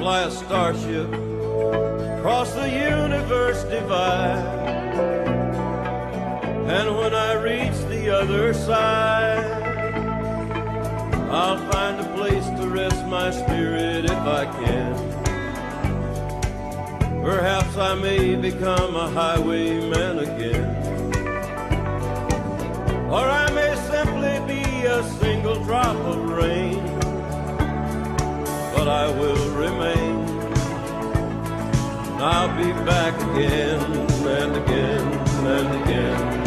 fly a starship across the universe divide. And when I reach the other side, I'll find a place to rest my spirit if I can. Perhaps I may become a highwayman again. Or I may simply be a single drop of rain, but I will remain. I'll be back again and again and again.